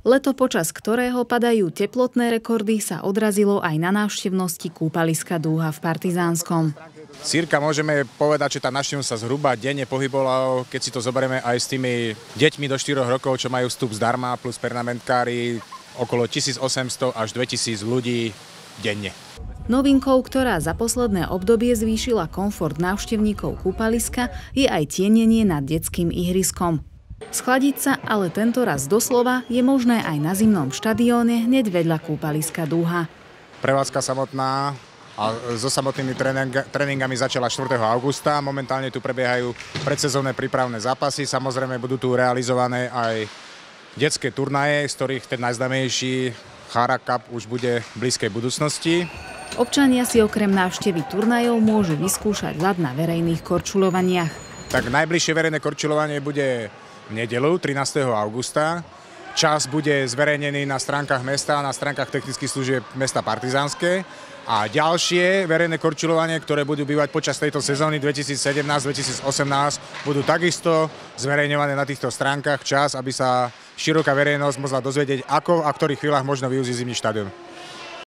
Leto, počas ktorého padajú teplotné rekordy, sa odrazilo aj na návštevnosti kúpaliska Dúha v Partizánskom. Cirka môžeme povedať, že tá návštevnosť sa zhruba denne pohybovala, keď si to zoberieme aj s tými deťmi do 4 rokov, čo majú vstup zdarma, plus pernamentkári, okolo 1800 až 2000 ľudí denne. Novinkou, ktorá za posledné obdobie zvýšila komfort návštevníkov kúpaliska, je aj tienenie nad detským ihriskom. Schladiť sa ale tento raz doslova je možné aj na zimnom štadióne hneď vedľa kúpaliska Dúha. Prevádzka samotná a so samotnými tréningami začala 4. augusta. Momentálne tu prebiehajú predsezónne prípravné zápasy. Samozrejme budú tu realizované aj detské turnaje, z ktorých ten najznámejší Chara Cup už bude v blízkej budúcnosti. Občania si okrem návštevy turnajov môžu vyskúšať ľad na verejných korčuľovaniach. Tak najbližšie verejné korčuľovanie bude v nedeľu 13. augusta. Čas bude zverejnený na stránkach mesta a na stránkach technických služieb mesta Partizánske. A ďalšie verejné korčuľovanie, ktoré budú bývať počas tejto sezóny 2017-2018, budú takisto zverejňované na týchto stránkach čas, aby sa široká verejnosť mohla dozvedieť, ako a v ktorých chvíľach možno využiť zimný štadión.